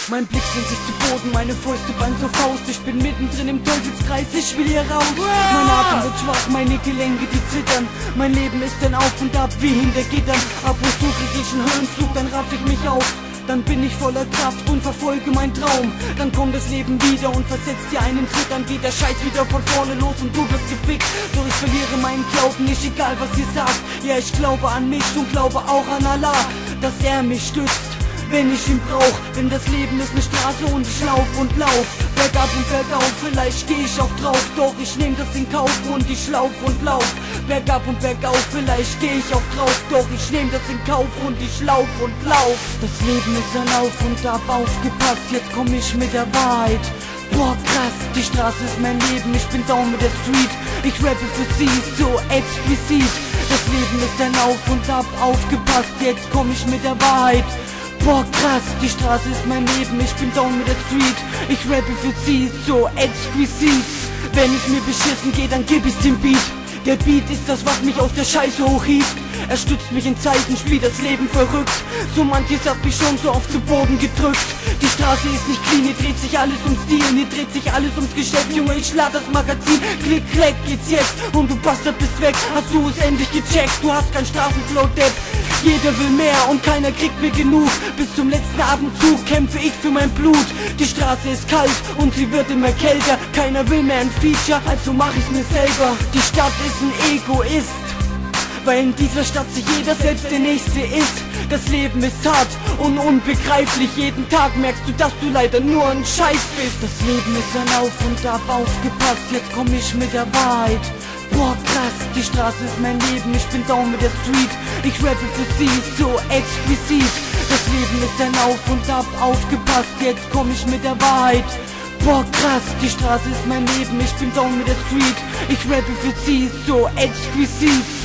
Mein Blick sinkt sich zu Boden, meine Fäuste ballen zur Faust. Ich bin mittendrin im Teufelskreis, ich will hier raus. Mein Atem wird schwach, meine Gelenke die zittern. Mein Leben ist ein Auf und Ab wie hinter Gittern. Ab und zu krieg ich einen Höhenflug, dann raff ich mich auf. Dann bin ich voller Kraft und verfolge meinen Traum. Dann kommt das Leben wieder und versetzt dir einen Tritt. Dann geht der Scheiß wieder von vorne los und du wirst gefickt. Doch ich verliere meinen Glauben, nicht egal was ihr sagt. Ja, ich glaube an mich und glaube auch an Allah, dass er mich stützt, wenn ich ihn brauch. Denn das Leben ist eine Straße und ich lauf und lauf. Bergab und bergauf, vielleicht geh ich auch drauf. Doch ich nehm das in Kauf und ich lauf und lauf. Bergab und bergauf, vielleicht geh ich auch drauf. Doch ich nehm das in Kauf und ich lauf und lauf. Das Leben ist ein Auf und Ab, aufgepasst, jetzt komm ich mit der Wahrheit. Boah krass, die Straße ist mein Leben, ich bin down mit der Street. Ich rappe für sie, so explizit. Das Leben ist ein Auf und Ab, aufgepasst, jetzt komm ich mit der Wahrheit. Boah krass, die Straße ist mein Leben, ich bin down mit der Street. Ich rappe für sie, so exquisit. Wenn es mir beschissen geht, dann geb ich den Beat. Der Beat ist das, was mich aus der Scheiße hochhieft. Er stützt mich in Zeiten, spielt das Leben verrückt. So manches hat mich schon so oft zu Boden gedrückt. Die Straße ist nicht clean, hier dreht sich alles ums Stil. Hier dreht sich alles ums Geschäft, Junge, ich lad das Magazin. Klick, klack, geht's jetzt und du Bastard bist weg. Hast du es endlich gecheckt, du hast kein Straßenflow-Depp. Jeder will mehr und keiner kriegt mir genug. Bis zum letzten Abendzug kämpfe ich für mein Blut. Die Straße ist kalt und sie wird immer kälter. Keiner will mehr ein Feature, also mach ich's mir selber. Die Stadt ist ein Egoist, weil in dieser Stadt sich jeder selbst der Nächste ist. Das Leben ist hart und unbegreiflich. Jeden Tag merkst du, dass du leider nur ein Scheiß bist. Das Leben ist ein Auf und Ab, aufgepasst, jetzt komm ich mit der Wahrheit. Boah krass, die Straße ist mein Leben, ich bin down mit der Street. Ich rappe für sie, so explizit. Das Leben ist ein Auf und Ab, aufgepasst, jetzt komm ich mit der Wahrheit. Boah krass, die Straße ist mein Leben, ich bin down mit der Street. Ich rappe für sie, so exquisit.